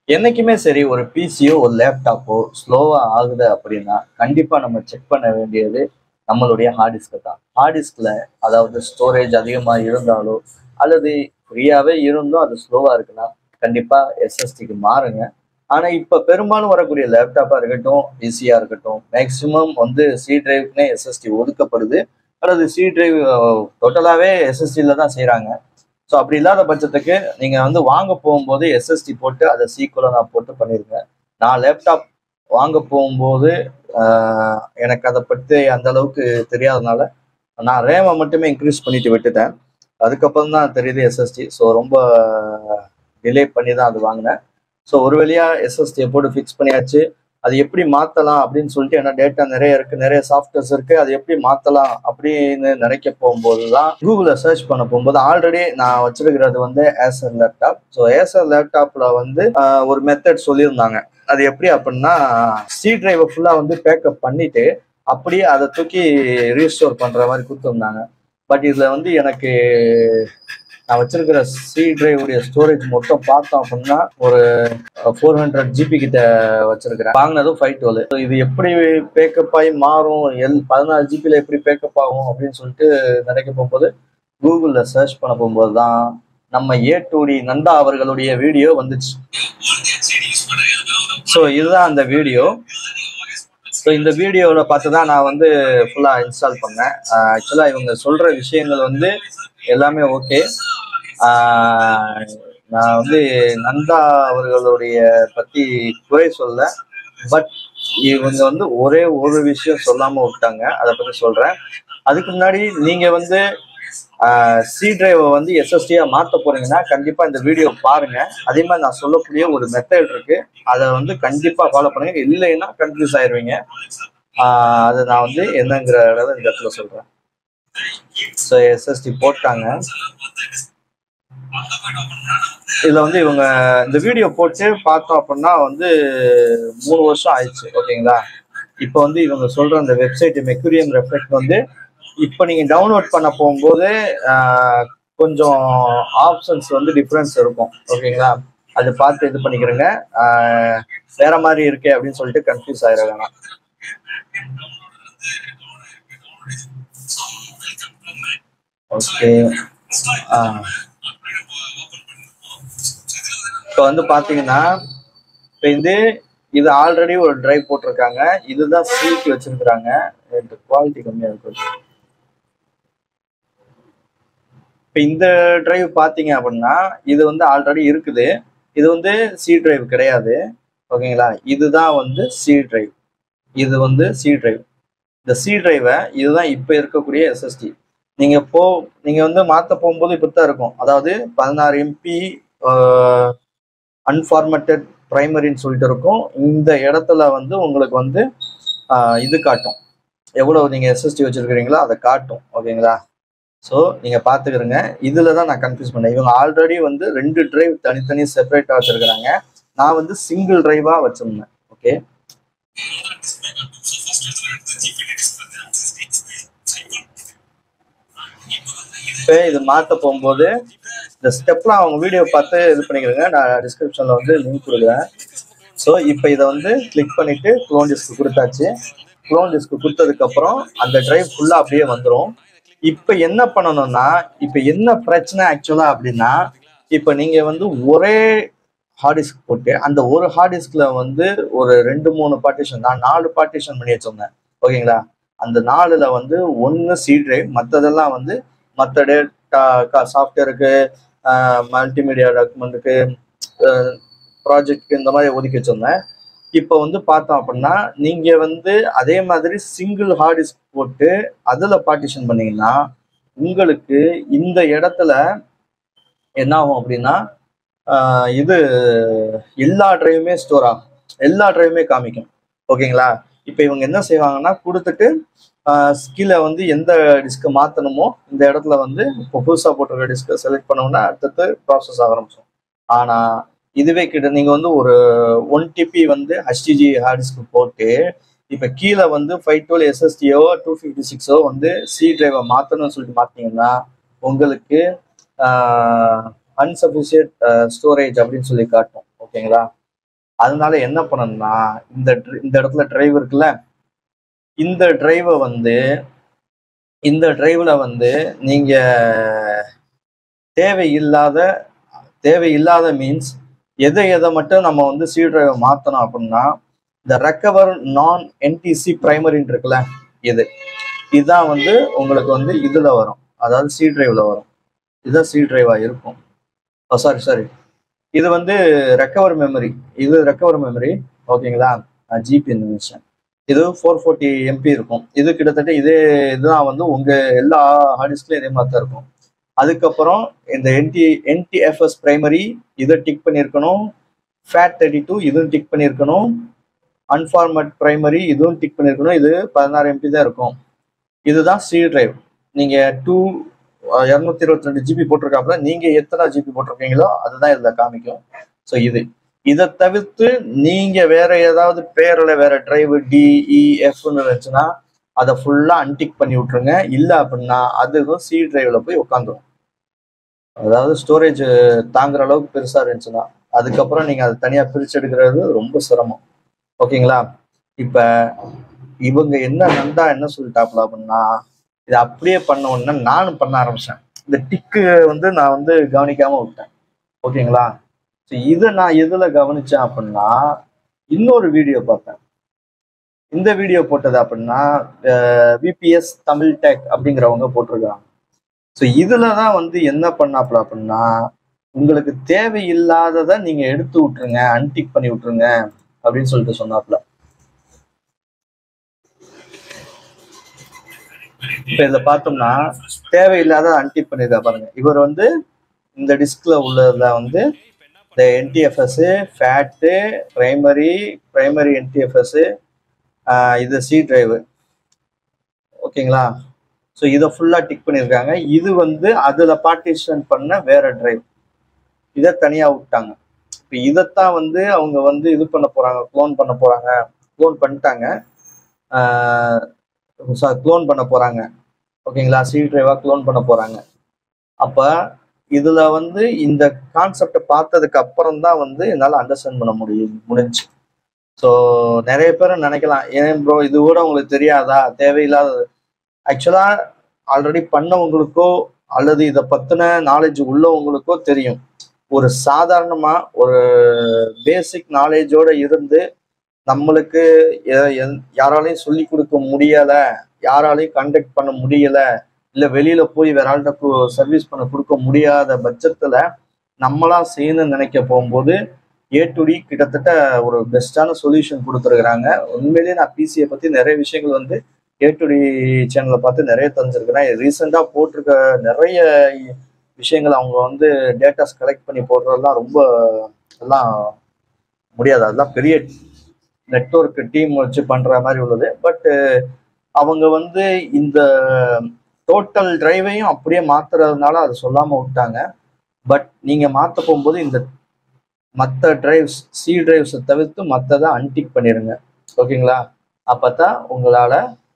என்னைக்குமே சரி ஒரு பிசியோ ஒரு லேப்டாப்போ ஸ்லோவா ஆகுது அப்படின்னா கண்டிப்பா நம்ம செக் பண்ண வேண்டியது நம்மளுடைய ஹார்ட் டிஸ்கை தான். ஹார்ட் டிஸ்க்ல அதாவது ஸ்டோரேஜ் அதிகமா இருந்தாலோ அல்லது ஃப்ரீயாவே இருந்தும் அது ஸ்லோவா இருக்குன்னா கண்டிப்பா எஸ்எஸ்டிக்கு மாறுங்க. ஆனா இப்ப பெரும்பாலும் வரக்கூடிய லேப்டாப்பா இருக்கட்டும், பிசியா இருக்கட்டும், மேக்சிமம் வந்து சி டிரைவ்க்குனே எஸ்எஸ்டி ஒதுக்கப்படுது. அல்லது சி டிரைவ் டோட்டலாவே எஸ்எஸ்டில தான் செய்றாங்க. ஸோ அப்படி இல்லாத பட்சத்துக்கு நீங்க வந்து வாங்க போகும்போது எஸ்எஸ்டி போட்டு அதை சீக்குவலா போட்டு பண்ணிருங்க. நான் லேப்டாப் வாங்க போகும்போது எனக்கு அதை பற்றி அந்த அளவுக்கு தெரியாதனால நான் ரேமை மட்டுமே இன்க்ரீஸ் பண்ணிட்டு விட்டுட்டேன். அதுக்கப்புறம் தான் தெரியுது எஸ்எஸ்டி. ஸோ ரொம்ப டிலே பண்ணி தான் அது வாங்கினேன். ஸோ ஒரு வழியா எஸ்எஸ்டியை போட்டு ஃபிக்ஸ் பண்ணியாச்சு. அது எப்படி மாத்தலாம் அப்படின்னு சொல்லிட்டு, ஏன்னா டேட்டா நிறைய இருக்கு, நிறைய சாஃப்ட்வேர்ஸ் இருக்கு, அது எப்படி மாத்தலாம் அப்படின்னு நினைக்க போகும்போது தான் கூகுள சர்ச் பண்ண போகும்போது ஆல்ரெடி நான் வச்சிருக்கிறது வந்து ஏசர் லேப்டாப். ஸோ ஏசர் லேப்டாப்ல வந்து ஒரு மெத்தட் சொல்லியிருந்தாங்க. அது எப்படி அப்படின்னா, சி டிரைவை ஃபுல்லா வந்து பேக்கப் பண்ணிட்டு அப்படியே அதை தூக்கி ரீஸ்டோர் பண்ற மாதிரி கொடுத்துருந்தாங்க. பட் இதுல வந்து எனக்கு நான் வச்சிருக்கிற சி டிரைவ் உடைய ஸ்டோரேஜ் மொத்தம் பார்த்தோம் அப்படின்னா ஒரு 400 GB கிட்ட வச்சிருக்கிறேன். வாங்கினதும் 512. இது எப்படி பேக்கப் ஆகி மாறும், 16 GB எப்படி பேக்கப் ஆகும் அப்படின்னு சொல்லிட்டு நினைக்க போகும்போது கூகுள்ல சர்ச் பண்ண போகும்போது தான் நம்ம A2D நந்தா அவர்களுடைய வீடியோ வந்துச்சு. ஸோ இதுதான் அந்த வீடியோ. ஸோ இந்த வீடியோவில் பார்த்து தான் நான் வந்து ஃபுல்லாக இன்ஸ்டால் பண்ணேன். ஆக்சுவலாக இவங்க சொல்கிற விஷயங்கள் வந்து எல்லாமே ஓகே. நான் வந்து நந்தா அவர்களுடைய பற்றி குறை சொல்ல, பட் இவங்க வந்து ஒரே ஒரு விஷயம் சொல்லாமல் விட்டாங்க. அதை பற்றி சொல்கிறேன். அதுக்கு முன்னாடி நீங்கள் வந்து சி டிரைவை வந்து எஸ்எஸ்டியா மாற்ற போறீங்கன்னா கண்டிப்பா இந்த வீடியோ பாருங்க. அதே மாதிரி நான் சொல்லக்கூடிய ஒரு மெத்தட் இருக்கு, அதை வந்து கண்டிப்பா ஃபாலோ பண்ணுங்க. இல்லைன்னா கன்ஃபியூஸ் ஆயிருவீங்க. அதை நான் வந்து என்னங்கிற இந்த இடத்துல சொல்றேன். ஸோ எஸ்எஸ்டி போட்டாங்க. இதுல வந்து இவங்க இந்த வீடியோ போட்டு பார்த்தோம் அப்படின்னா வந்து 3 வருஷம் ஆயிடுச்சு. ஓகேங்களா? இப்போ வந்து இவங்க சொல்ற அந்த வெப்சைட் மெர்க்குரியம் ரெஃப்ளெக்ட் வந்து இப்போ நீங்க டவுன்லோட் பண்ண போகும்போது கொஞ்சம் ஆப்ஷன்ஸ் வந்து டிஃப்ரென்ஸ் இருக்கும். ஓகேங்களா? அது பார்த்து இது பண்ணிக்கிறேங்க. வேற மாதிரி இருக்கே அப்படின்னு சொல்லிட்டு கன்ஃபியூஸ் ஆயிட வேணாம். ஓகே. இப்போ வந்து பாத்தீங்கன்னா இப்போ இது ஆல்ரெடி ஒரு டிரைவ் போட்டிருக்காங்க. இதுதான் சிக்கு வச்சிருக்கிறாங்க. குவாலிட்டி கம்மியா இருக்கு. இப்போ இந்த டிரைவ் பார்த்தீங்க அப்படின்னா இது வந்து ஆல்ரெடி இருக்குது. இது வந்து சி டிரைவ் கிடையாது. ஓகேங்களா? இதுதான் வந்து சி டிரைவ். இது வந்து சி டிரைவ். இந்த சி டிரைவை இதுதான் இப்போ இருக்கக்கூடிய எஸ்எஸ்டி. நீங்க வந்து மாற்ற போகும்போது இப்படித்தான் இருக்கும். அதாவது 16 MB அன்ஃபார்மேட்டட் பிரைமரின்னு சொல்லிட்டு இருக்கும். இந்த இடத்துல வந்து உங்களுக்கு வந்து இது காட்டும், எவ்வளவு நீங்க எஸ்எஸ்டி வச்சிருக்கிறீங்களோ அதை காட்டும். ஓகேங்களா? ஸோ நீங்க பாத்துக்கிறங்க. இதுல தான் நான் கன்ஃபியூஸ் பண்ணேன். இவங்க ஆல்ரெடி வந்து 2 டிரைவ் தனித்தனி செப்பரேட்டா வச்சிருக்கிறாங்க. நான் வந்து சிங்கிள் டிரைவா வச்சிருந்தேன். ஓகே. இப்போ இது மாற்ற போகும்போது இந்த ஸ்டெப்லாம் அவங்க வீடியோ பார்த்து இது பண்ணிக்கிறேங்க. நான் டிஸ்கிரிப்ஷன்ல வந்து லிங்க் கொடுக்குறேன். ஸோ இப்போ இதை வந்து கிளிக் பண்ணிட்டு க்ளோன் டிஸ்க் கொடுத்தாச்சு. க்ளோன் டிஸ்க் கொடுத்ததுக்கு அப்புறம் அந்த டிரைவ் ஃபுல்லா அப்படியே வந்துடும். இப்ப என்ன பண்ணணும்னா, இப்ப என்ன பிரச்சனை ஆக்சுவலா அப்படின்னா, இப்ப நீங்க வந்து ஒரே ஹார்ட் டிஸ்க் போட்டு அந்த ஒரு ஹார்ட் டிஸ்க்ல வந்து ஒரு 2-3 பார்ட்டிஷன், நான் 4 பார்ட்டிஷன் பண்ணி வச்சிருந்தேன். ஓகேங்களா? அந்த 4ல வந்து 1 சி டிரைவ், மற்றதெல்லாம் வந்து மற்ற டேட்டா சாஃப்ட்வேருக்கு, மல்டிமீடியா டாக்குமெண்ட்டுக்கு, ப்ராஜெக்ட்க்கு இந்த மாதிரி ஒதுக்கி வச்சிருந்தேன். இப்போ வந்து பார்த்தோம் அப்படின்னா நீங்க வந்து அதே மாதிரி சிங்கிள் ஹார்ட் டிஸ்க் போட்டு அதுல பார்ட்டிஷன் பண்ணீங்கன்னா உங்களுக்கு இந்த இடத்துல என்ன ஆகும் அப்படின்னா இது எல்லா டிரைவுமே ஸ்டோர் ஆகும், எல்லா டிரைவுமே காமிக்கும். ஓகேங்களா? இப்போ இவங்க என்ன செய்வாங்கன்னா கொடுத்துட்டு கீழே வந்து எந்த டிஸ்க் மாற்றணுமோ இந்த இடத்துல வந்து இப்போ புதுசாக போட்டிருக்க டிஸ்கை செலக்ட் பண்ணோம்னா அடுத்தது ப்ராசஸ் ஆக ஆரம்பிச்சோம். ஆனால் இதுவே கிட்ட நீங்க வந்து ஒரு 1 TB வந்து HDD ஹார்ட் டிஸ்க் போட்டு இப்ப கீழே வந்து 512 SSDயோ 256ஓ வந்து சி டிரைவை மாத்தணும்னு சொல்லிட்டு மாத்தீங்கன்னா உங்களுக்கு அன்சபிஷியன்ட் ஸ்டோரேஜ் அப்படின்னு சொல்லி காட்டும். ஓகேங்களா? அதனால என்ன பண்ணணும்னா இந்த இடத்துல டிரைவ் இருக்குல்ல, இந்த டிரைவை வந்து இந்த டிரைவ்ல வந்து நீங்க தேவையில்லாத தேவையில்லாத மீன்ஸ் எதை மட்டும் நம்ம வந்து சி டிரைவை மாத்தணும் அப்படின்னா, இந்த ரெக்கவர் நான் என்டிசி பிரைமரின்னு இருக்குல்ல, இதுதான் வந்து உங்களுக்கு வந்து இதுல வரும், அதாவது சி டிரைவ்ல வரும். இதுதான் சி டிரைவா இருக்கும். சாரி, இது வந்து ரெக்கவர் மெமரி. ஓகேங்களா? ஜிபி நிமிஷம். இது 440 MB இருக்கும். இது கிட்டத்தட்ட இதுதான் வந்து உங்க எல்லா ஹார்ட் டிஸ்க்லயும் இதே மாதிரி தான் இருக்கும். அதுக்கப்புறம் இந்த என்டிஎஃப்எஸ் பிரைமரி இதை டிக் பண்ணியிருக்கணும். FAT32 இதுவும் டிக் பண்ணியிருக்கணும். அன்ஃபார்மட் பிரைமரி இதுவும் டிக் பண்ணியிருக்கணும். இது 16 MB தான் இருக்கும். இதுதான் சி டிரைவ். நீங்க 222 GB போட்டிருக்காப்புல, நீங்க எத்தனை ஜிபி போட்டிருக்கீங்களோ அதுதான் இதுல காமிக்கும். ஸோ இதை தவிர்த்து நீங்க வேற ஏதாவது பேர்ல வேற டிரைவ் DEFன்னு இருந்துச்சுன்னா அதை ஃபுல்லா அன்டிக் பண்ணி விட்டுருங்க. இல்லை அப்படின்னா அதுவும் சி டிரைவ்ல போய் உட்காந்துரும். அதாவது ஸ்டோரேஜ் தாங்குற அளவுக்கு பெருசா இருந்துச்சுன்னா அதுக்கப்புறம் நீங்க அதை தனியா பிரிச்சு எடுக்கிறது ரொம்ப சிரமம். ஓகேங்களா? இப்ப இவங்க நந்தா என்ன சொல்லிட்டாப்ல அப்படின்னா, இதை அப்படியே பண்ண உடனே நானும் பண்ண ஆரம்பிச்சேன். இந்த டிக்கு வந்து நான் வந்து கவனிக்காம விட்டேன். ஓகேங்களா? இதை நான் எதுல கவனிச்சேன் அப்படின்னா, இன்னொரு வீடியோ பார்த்தேன். இந்த வீடியோ போட்டது அப்படின்னா VPS தமிழ் டெக் அப்படிங்கிறவங்க போட்டிருக்காங்க. ஸோ இதுலதான் வந்து என்ன பண்ணாப்ல அப்படின்னா, உங்களுக்கு தேவையில்லாததை நீங்க எடுத்து விட்டுருங்க, அன்டிக் பண்ணி விட்டுருங்க அப்படின்னு சொல்லிட்டு சொன்னாப்ல. இப்ப இதுல பார்த்தோம்னா தேவையில்லாத அன்டிக் பண்ணிருக்கா பாருங்க. இவர் வந்து இந்த டிஸ்க்ல உள்ளதுல வந்து இந்த என்டிஎஃப்எஸ், ஃபேட்டு, பிரைமரி என்டிஎஃப்எஸ், இது சி டிரைவ். ஓகேங்களா? ஸோ இதை ஃபுல்லா டிக் பண்ணியிருக்காங்க. இது வந்து அதுல பார்ட்டிஷன் பண்ண வேற டிரைவ், இதை தனியா விட்டாங்க. இப்போ இதைத்தான் வந்து அவங்க வந்து இது பண்ண போறாங்க, க்ளோன் பண்ணிட்டாங்க. க்ளோன் பண்ண போறாங்க. ஓகேங்களா? சி டிரைவா க்ளோன் பண்ண போறாங்க. அப்ப இதுல வந்து இந்த கான்செப்டை பார்த்ததுக்கு அப்புறம் தான் வந்து என்னால அண்டர்ஸ்டாண்ட் பண்ண முடிஞ்சு. ஸோ நிறைய பேர் நினைக்கலாம், ஏன் ப்ரோ இது கூட உங்களுக்கு தெரியாதா, தேவையில்லாத. ஆக்சுவலா ஆல்ரெடி பண்ணவங்களுக்கோ அல்லது இதை பத்தின நாலேஜ் உள்ளவங்களுக்கோ தெரியும். ஒரு சாதாரணமா ஒரு பேசிக் நாலேஜோட இருந்து நம்மளுக்கு யாராலையும் சொல்லி கொடுக்க முடியல, யாராலையும் கண்டக்ட் பண்ண முடியல, இல்ல வெளியில போய் வேற ஆள்கிட்ட சர்வீஸ் பண்ண கொடுக்க முடியாத பட்சத்துல நம்மளா செய்யணும்னு நினைக்க போகும்போது A to D கிட்டத்தட்ட ஒரு பெஸ்டான சொல்யூஷன் கொடுத்துருக்குறாங்க. உண்மையிலேயே நான் பிசியை பத்தி நிறைய விஷயங்கள் வந்து A to D சேனலை பார்த்து நிறைய தெரிஞ்சிருக்கிறேன். ரீசெண்டா போட்டிருக்க நிறைய விஷயங்கள் அவங்க வந்து டேட்டாஸ் கலெக்ட் பண்ணி போடுறதெல்லாம் ரொம்ப எல்லாம் முடியாது. அதெல்லாம் பெரிய நெட்வொர்க் டீம் வச்சு பண்ற மாதிரி உள்ளது. பட் அவங்க வந்து இந்த டோட்டல் டிரைவையும் அப்படியே மாத்துறதுனால அதை சொல்லாம விட்டாங்க. பட் நீங்க மாத்த போகும்போது இந்த மற்ற டிரைவ்ஸ், சி டிரைவ்ஸை தவிர்த்து மற்றதை அன்டிக் பண்ணிடுங்க. ஓகேங்களா? அப்பதான் உங்களால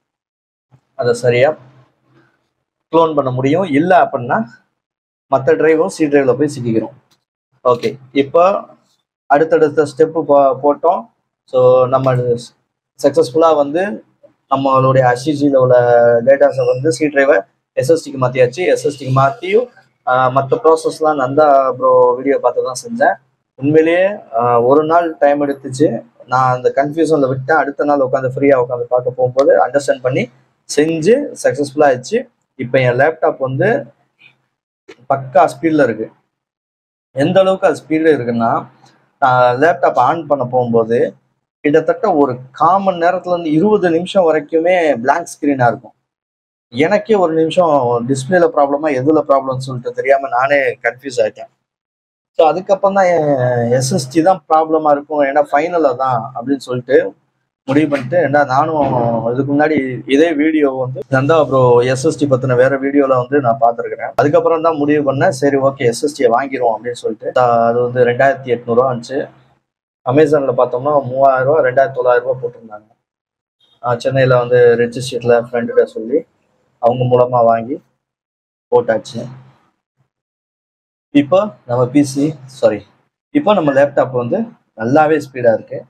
அதை சரியா க்ளோன் பண்ண முடியும். இல்லை அப்படின்னா மற்ற டிரைவும் சி டிரைவ்ல போய் சிக்கிக்கிறோம். ஓகே, இப்போ அடுத்தடுத்த ஸ்டெப்பு போட்டோம். ஸோ நம்ம சக்ஸஸ்ஃபுல்லாக வந்து நம்மளுடைய HCGயில் உள்ள டேட்டாஸை வந்து சி டிரைவை SSDக்கு மாற்றியாச்சு. SSDக்கு மாற்றியும் மற்ற ப்ராசஸ்லாம் நந்தா ப்ரோ வீடியோ பார்த்து தான் செஞ்சேன். உண்மையிலேயே ஒரு நாள் டைம் எடுத்துச்சு. நான் அந்த கன்ஃபியூஷனில் விட்டேன். அடுத்த நாள் உட்காந்து ஃப்ரீயாக உட்காந்து பார்க்க போகும்போது அண்டர்ஸ்டாண்ட் பண்ணி செஞ்சு சக்ஸஸ்ஃபுல்லாக ஆயிடுச்சு. இப்போ என் லேப்டாப் வந்து பக்கா ஸ்பீடில் இருக்கு. எந்த அளவுக்கு அது ஸ்பீடில் இருக்குன்னா, லேப்டாப் ஆன் பண்ண போகும்போது கிட்டத்தட்ட ஒரு 1/4 மணி நேரத்துல இருந்து 20 நிமிஷம் வரைக்குமே பிளாங்க் ஸ்கிரீனா இருக்கும். எனக்கே ஒரு நிமிஷம் டிஸ்பிளேல ப்ராப்ளமா எதுல ப்ராப்ளம்னு சொல்லிட்டு தெரியாம நானே கன்ஃபியூஸ் ஆயிட்டேன். ஸோ அதுக்கப்புறம் தான் SSD தான் ப்ராப்ளமா இருக்கும், ஏன்னா ஃபைனலா தான் அப்படின்னு சொல்லிட்டு முடிவு பண்ணிட்டு, ஏன்னா நானும் இதுக்கு முன்னாடி இதே வீடியோ வந்து நந்தா ப்ரோ SSD பத்தின வேற வீடியோல வந்து நான் பார்த்துருக்கிறேன். அதுக்கப்புறம் தான் முடிவு பண்ணேன், சரி ஓகே SSDயை வாங்கிடுவோம் அப்படின்னு சொல்லிட்டு. அது வந்து 2800 வந்துச்சு. அமேசான்ல பார்த்தோம்னா 3000 2900 போட்டிருந்தாங்க. சென்னையில வந்து ரெஜிஸ்ட்ரேட்ல ஃப்ரெண்ட சொல்லி அவங்க மூலமா வாங்கி போட்டாச்சு. இப்போ நம்ம இப்போ நம்ம லேப்டாப் வந்து நல்லாவே ஸ்பீடாக இருக்குது.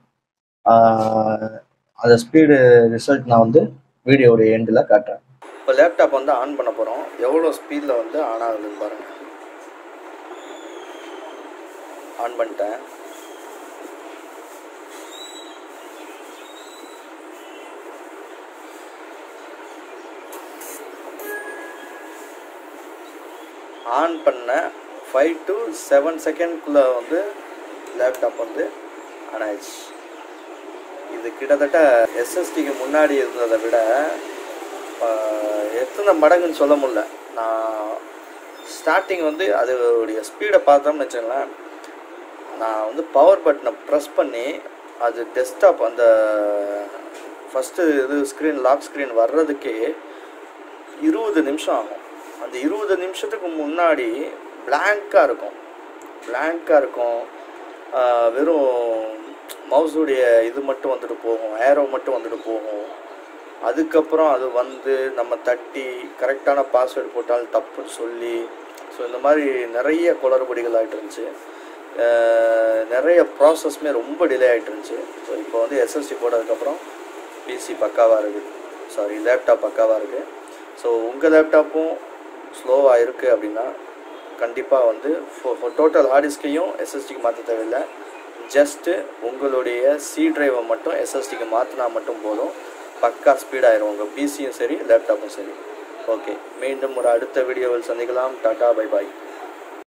அந்த ஸ்பீடு ரிசல்ட் நான் வந்து வீடியோடைய எண்டில் காட்டுறேன். இப்போ லேப்டாப் வந்து ஆன் பண்ண போகிறோம். எவ்வளோ ஸ்பீடில் வந்து ஆன் ஆகுதுன்னு பாருங்கள். ஆன் பண்ணிட்டேன். ஆன் பண்ண 5 to 7 செகண்ட்குள்ளே வந்து லேப்டாப் வந்து ஆன் ஆயிடுச்சு. இது கிட்டத்தட்ட எஸ்எஸ்டிக்கு முன்னாடி இருந்ததை விட எத்தனை மடங்குன்னு சொல்ல முடியல. நான் ஸ்டார்டிங் வந்து அதோடைய ஸ்பீடை பார்த்தோம்னு வச்சுங்களேன், நான் வந்து பவர் பட்டனை ப்ரெஸ் பண்ணி அது டெஸ்க்டாப் அந்த ஃபஸ்ட்டு இது ஸ்க்ரீன் லாக் ஸ்க்ரீன் வர்றதுக்கே 20 நிமிஷம் ஆகும். அந்த 20 நிமிஷத்துக்கு முன்னாடி பிளாங்காக இருக்கும். வெறும் மவுஸுடைய இது மட்டும் வந்துட்டு போகும், ஏரோ மட்டும் வந்துட்டு போகும். அதுக்கப்புறம் அது வந்து நம்ம தட்டி கரெக்டான பாஸ்வேர்டு போட்டாலும் தப்புன்னு சொல்லி, ஸோ இந்த மாதிரி நிறைய குளறுபடிகள் ஆகிட்டு இருந்துச்சு. நிறைய ப்ராசஸ்மே ரொம்ப டிலே ஆகிட்டு இருந்துச்சு. ஸோ இப்போ வந்து எஸ்எஸ்டி போட்டதுக்கப்புறம் பிசி பக்காவாக இருக்குது, லேப்டாப் பக்காவாக இருக்குது. ஸோ உங்கள் லேப்டாப்பும் ஸ்லோவாக இருக்குது அப்படின்னா கண்டிப்பாக வந்து டோட்டல் ஹார்ட் டிஸ்கையும் எஸ்எஸ்டிக்கு மாற்ற தேவையில்லை. ஜஸ்ட்டு உங்களுடைய சி டிரைவை மட்டும் எஸ்எஸ்டிக்கு மாற்றினா மட்டும் போதும், பக்கா ஸ்பீடாகிடும் உங்கள் பிசியும் சரி லேப்டாப்பும் சரி. ஓகே, மீண்டும் ஒரு அடுத்த வீடியோவில் சந்திக்கலாம். டாடா, பை பாய்.